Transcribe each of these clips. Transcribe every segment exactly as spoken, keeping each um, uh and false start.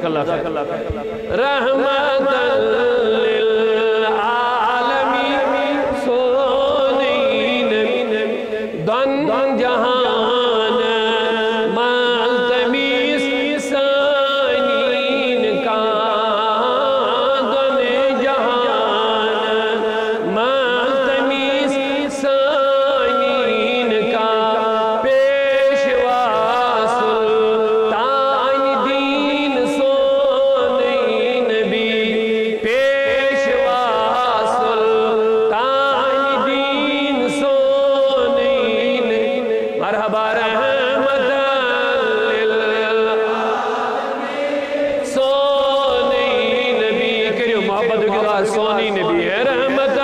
جزاک اللہ خیر رحمت للعالمین سونی نبی دن جہان ملتمیس سانین کا دن جہان ملتمیس سانین کا پیشوا سلطان دین سونی نبی پیشوا سلطان دین سونی مرحبا رحمت للعالمین سونی نبی کریو محبت کی دعا سونی نبی ہے رحمت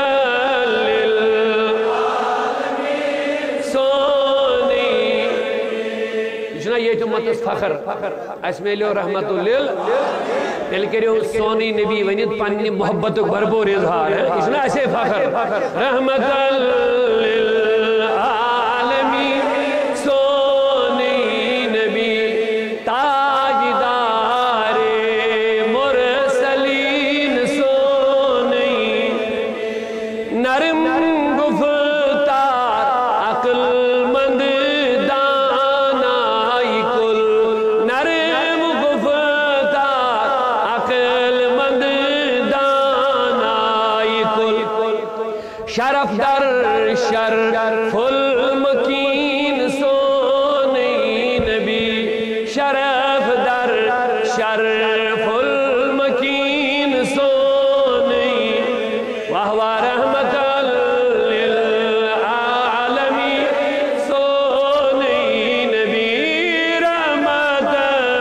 للعالمین سونی جنا یہ تو متس فخر اس میں لیو رحمت لل تیل کریو سونی نبی ونید پنی محبت بربور اظہار ہے جنا ایسے فخر رحمت للعالمین سونی نبی تاجدار مرسلین سونی نرم گفتار عقل مند دانائی کل نرم گفتار عقل مند دانائی کل شرف در شرف المکین سونی نبی شرف در شرف المکین سونی وہو رحمت للعالمین سونی نبی رحمت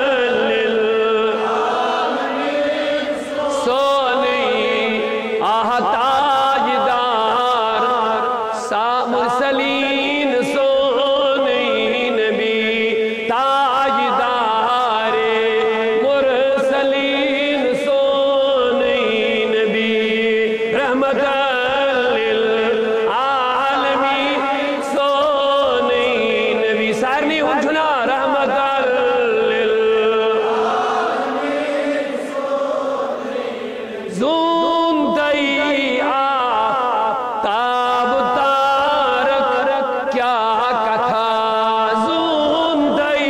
للعالمین سونی آہ تاجدار سا مرسلین سونی نبی تاجدار مرسلین سونی نبی رحمت للعالمین سونی نبی سارنی انجھنا رحمت للعالمین زون تئی آفتاب تارک کیا کتھا زون تئی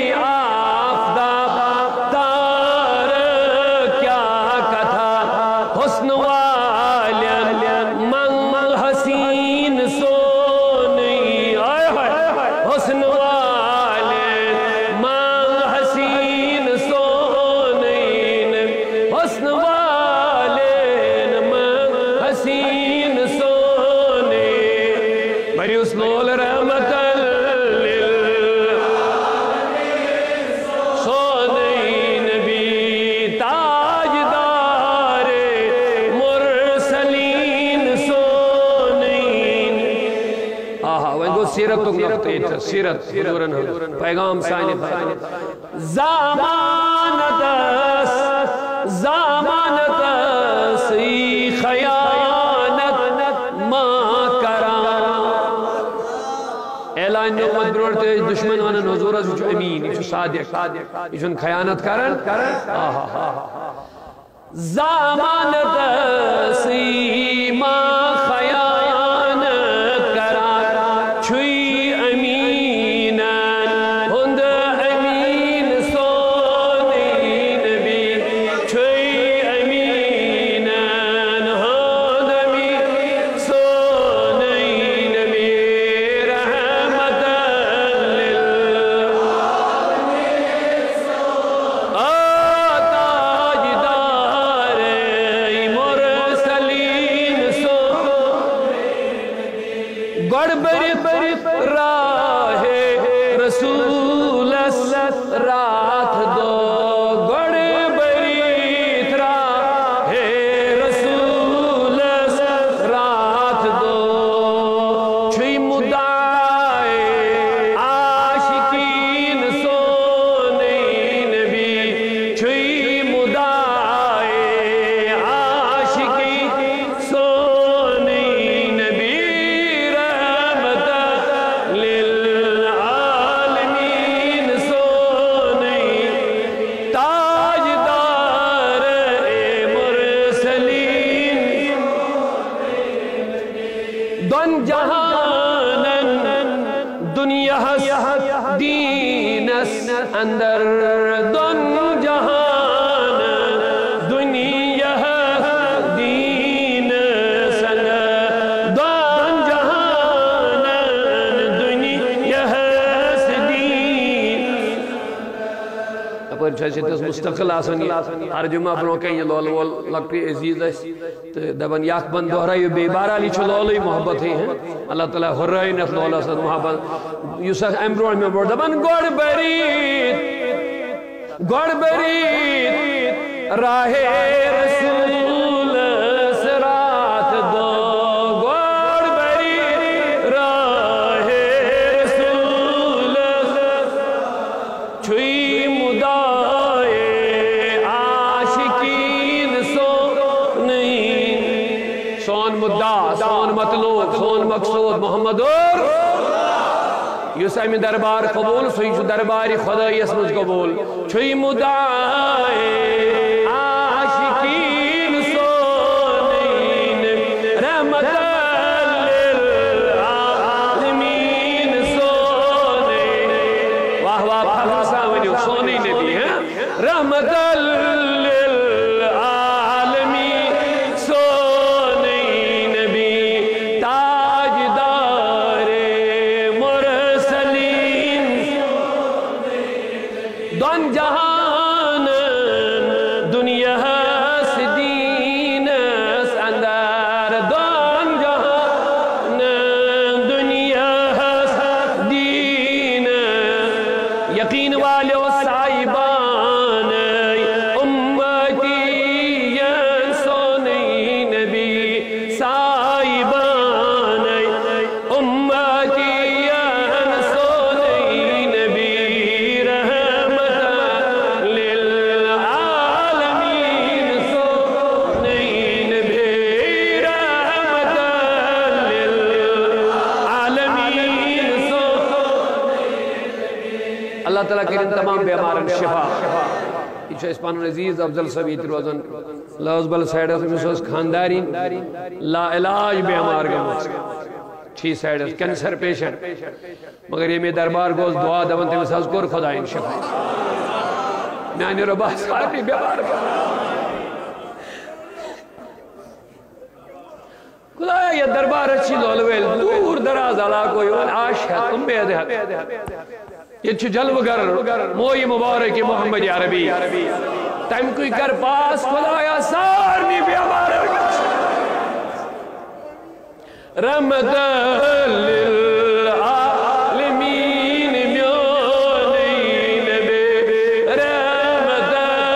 آفتاب تارک کیا کتھا حسن والین منگ حسین سونی حسن والین منگ حسین سونی حسن والین منگ حسین سونی مریوس لول رحمت للعالمین سونی نبی تاجدار مرسلین سونی آہا وہ سیرت تک نقطہ سیرت حضورن پیغام سائن زمانتس زمانتس ای خیانت ما کران اعلان نعمت بروڑتے دشمن ونن حضور از امین یہ صادق یہ خیانت کرن آہا زمانتس ای ما خیانت کران چھوئی امینن ہند امین سونی نبی چھوئی امینن ہند امین سونی نبی رحمت للعالمین تاجدار مرسلین سونی گڑ بری راہ رسول رات دو گڑ بری راہ رسول رات دو چھوئی مدعائے عاشقین سونی نبی چھوئی مدعائے عاشقین سونی نبی رحمت دون جہانن دنیا دینس اندر دون جہان دنیا دینس اندر دون جہان دنیا دین اپر چھے چھے مستقل آسانی ہر جمعہ برو کہیں یہ لول وول لگتی عزیز ہے دبن یاک بند دہرائی بے بارالی چھو لولی محبت ہی ہیں اللہ تعالیٰ حرائی نت لولا سد محبت یوسف امبرون میں بڑھ دبن گوڑ برید گوڑ برید راہ رسول سرات دو گوڑ برید راہ رسول چھوئی مدائے عاشقین سو نہیں سون مدعا سون مطلوب سون مقصود محمد اور یوسف میں دربار قبول سوئی جو درباری خدای اسمج قبول چھوئی مدعائے عاشقین سونین رحمت للعالمین سونین واہ واہ پھلا ساونیو سونی نبی ہیں رحمت للعالمین سونی نبی تاجدار دون جہان دنیا دین اندر دون جہان دنیا دین یقین والے صاحبان امتی سونی نبی صاحبان امتی اللہ تعالیٰ کریں تمام بیمارن شفا یہ اس پانون عزیز افضل سبیت روزن لوز بل سیڈس مسوس خاندارین لا علاج بیمار گمت چھی سیڈس کینسر پیشنٹ مگر یہ میں دربار گوز دعا دون تیمس حضکور خدایین شفا میانی ربا ساری بیمار خدایا یہ دربار اچھی لولویل دور دراز علاقوں یون عاشق امید ہے یہ چھو جلو گر موئی مبارک محمد عربی تیم کوئی کر پاس خدایا سارنی بیمار رحمت للعالمین میونین بے رحمت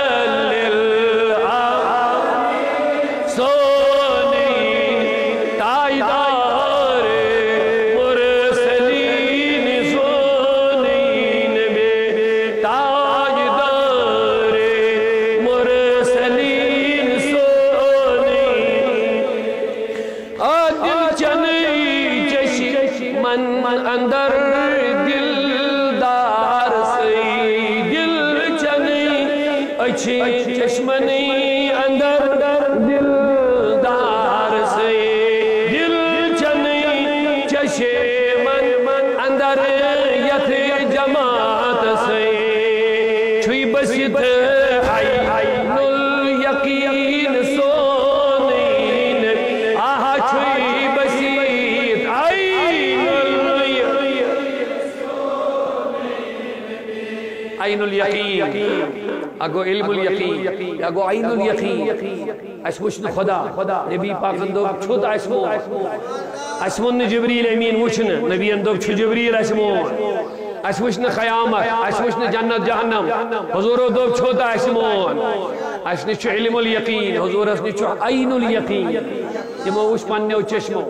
للعالمین سونین تائیدار مرسلین سونین بے تاجدار مرسلین سونین دل چنئی چشی من اندر دلدار سی دل چنئی اچھی چشمنی اندر دلدار سی دل چنئی چشی من اندر یت جماعت سی چھوئی بسیت عین الیقین سونین آہا چھوئی بسیت عین الیقین عین الیقین اگو علم الیقین اگو عین الیقین اس وچن خدا نبی پاک اندو چھوٹ اسمو اسمون جبریل امین وچن نبی اندو چھو جبریل اسمون اس وچن قیامت اس وچن جنت جہنم حضور دو چھوٹا اسمون اس نچو علم الیقین حضور اس نچو عین الیقین تمو وچ پنیو چشمو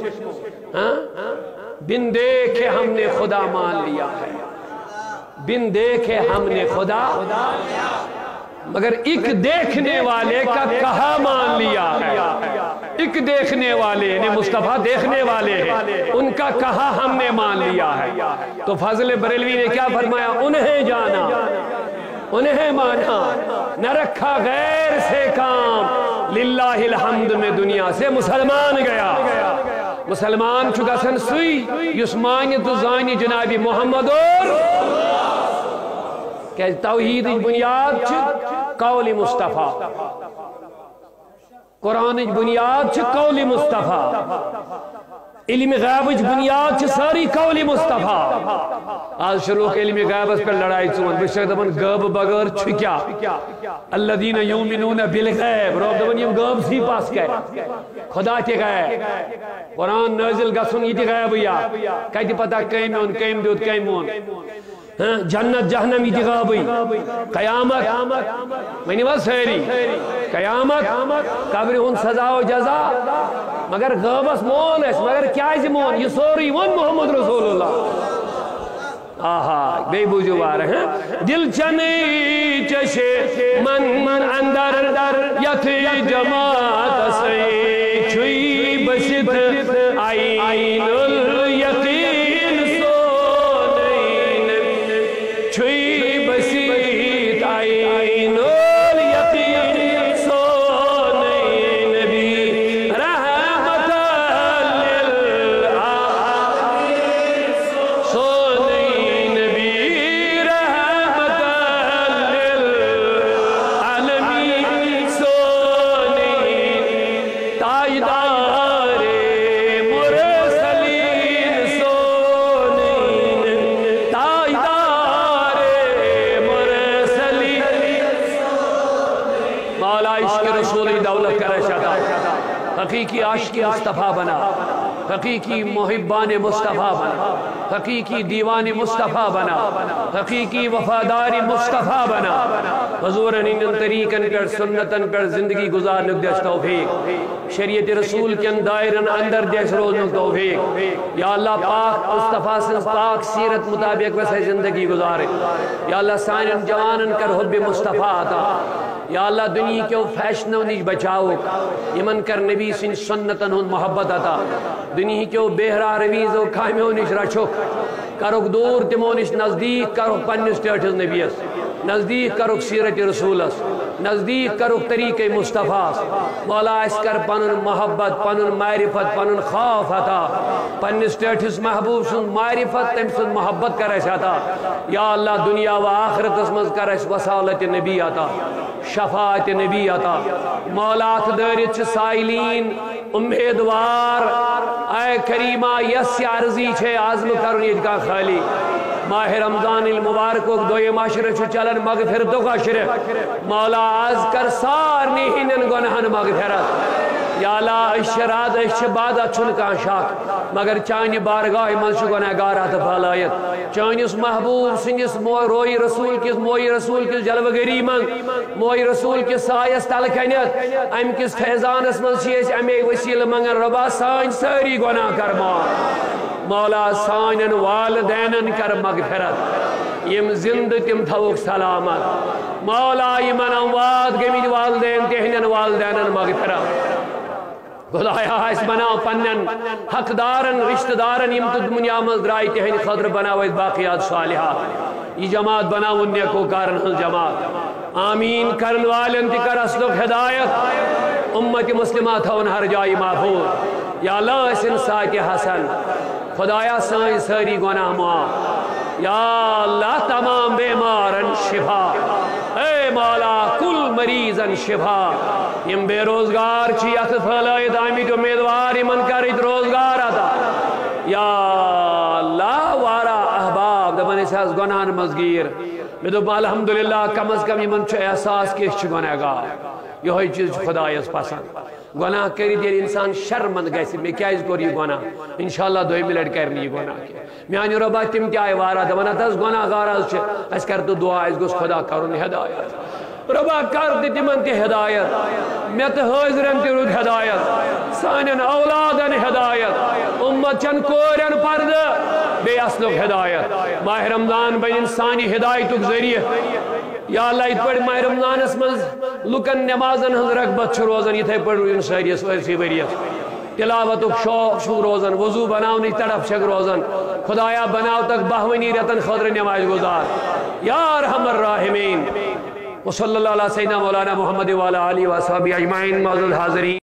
بن دیکھے ہم نے خدا مان لیا ہے بن دیکھے ہم نے خدا مگر ایک دیکھنے والے کا کہا مان لیا ہے ایک دیکھنے والے یعنی مصطفیٰ دیکھنے والے ہیں ان کا کہا ہم نے مان لیا ہے تو فضل بریلوی نے کیا فرمایا انہیں جانا انہیں مانا نہ رکھا غیر سے کام للہ الحمد میں دنیا سے مسلمان گیا مسلمان چھو گسن سوئی یس مانی تو زانی جناب محمد اور کہ توحید بنیاد چھ قول مصطفیٰ قرآن بنیاد چھ قول مصطفیٰ علم غیب بنیاد چھ ساری قول مصطفیٰ آج شروع کے علم غیب اس پر لڑائی چون بشک دبن غیب بغیر چھ کیا الذین یومنون بالغیب روب دبن یم غیب سی پاس گئے خدا تی غیب قرآن نازل گسن یہ تی غیب یا کہتی پتہ کیم اون کیم دیوت کیم اون جنت جہنم یہ تی غیب قیامت منی بس سیری قیامت قبر ہون سزا و جزا مگر غیبس مون اس مگر کیا ہے مون یہ سوری ون محمد رسول اللہ آہا بے بوجو بار ہیں دل چنی چشے من من اندر یتی جماعت سے چھوئی بسط آئین الیقین سونین چھوئی بسط آئین الیقین سونین بھی رحمت للعالمین سونین بھی رحمت للعالمین سونین تاجدار مرسلین سونین تاجدار مرسلین مولا عشق رسولی دولت کرے شدا حقیقی عاشق مصطفیٰ بنا حقیقی محبان مصطفیٰ بنا حقیقی دیوان مصطفیٰ بنا حقیقی وفادار مصطفیٰ بنا حضورن ان طریقن پر سنتن پر زندگی گزارنے دیش توفیق شریعت رسول کے اندائرن اندر دیش روزن توفیق یا اللہ پاک مصطفیٰ سے پاک سیرت مطابق ویسے زندگی گزارے یا اللہ سائن جوانن کر حب مصطفیٰ آتا یا اللہ دنیا کے فیشنوں نیچ بچاؤ یمن کر نبی سن سنتن ہن محبت آتا دنیا کے بہرا رویز و کامیوں نیچ رچک کرک دور تمو نیچ نزدیک کرک پنس ٹیٹھز نبیس نزدیک کرک سیرت رسولس نزدیک کرک طریق مصطفیٰ مولا اس کر پنن محبت پنن معرفت پنن خوف عطا پنس ٹیٹھز محبوب سن معرفت تم سن محبت کر اس عطا یا اللہ دنیا و آخرت اسمز کر اس وصالت نبی عطا شفاعت نبی عطا مولا تدرچ سائلین امیدوار اے کریمہ یس عرضی چھے عظم کرنید کا خالی ماہ رمضان المبارک کو دوئے معاشرہ چھو چلن مغفرتو کا شرف مولا آز کر سارنی ہنن گنہن مغفرت یا اللہ اشراد اشبادہ چھنکا شاک مگر چانی بارگاہ منشو گنہ گارات پھالایت چانیس محبوب سنجس روئی رسول کس موئی رسول کس جلوگری من موئی رسول کس سایس تلکنیت ام کس فیضانس من شیش امی وسیل منگن ربا سائن ساری گناہ کرمان مولا سائنن والدینن کر مغفرت یم زند تم تھوک سلامت مولا یمن اموات گمید والدین تہنن والدینن مغفرت خدایا اس بناو پنن حق دارن رشتہ دارن یم تو دنیا مز درائی تہن خضر بناوید باقیات صالحہ یہ جماعت بناو نیکو کارن ہل جماعت آمین کرن والن تکر اسلوک ہدایت امت مسلمات ہون ہر جائی محفوظ یا اللہ اسن ساک حسن خدایا سائن ساری گناہ معاف یا اللہ تمام بیمارن شفا اے مولا کل مریضن شفا یم بے روزگار چیت پھلائید آمید امیدوار من کرید روزگار آتا یا اللہ وارا احباب دبن اس از گناہن مزگیر میں دو الحمدللہ کم از کم یمن چھو احساس کس چھ گناہ گا یہ ہوئی چیز خدایس پسند گناہ کری دیر انسان شرمند گئے میں کیا اس گوری گناہ انشاءاللہ دوئی ملٹ کرنی گناہ کی میانی ربا تم کیا ہے وارا دبنا تاز گناہ غاراز چھے اس کر تو دعا اس گوز خدا کرن ہدایت ربا کر دیتی من تی ہدایت میں تی حضرن تی رود ہدایت سانین اولادن ہدایت امت چن کورین پرد بے اسلوک ہدایت ماہ رمضان بین انسانی ہدایتک ذریعہ یا اللہ ات پڑھ ماہ رمضان اس مز لکن نمازن ہز رغبت چھ روزن یہ تھے پڑھ ان شہریس ویسی وریس تلاوتک شوق شو روزن وضو بناونی تڑپ شک روزن خدایا بناو تک بہونی رتن خضر نماز گزار یا ارحم الراحمین وصلی اللہ علیہ سیدنا مولانا محمد وعلا علی وصحابی اجمعین معزز حاضرین